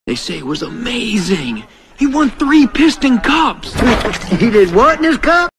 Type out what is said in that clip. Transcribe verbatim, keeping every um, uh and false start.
They say it was amazing. He won three Piston Cups. He did what in his cup?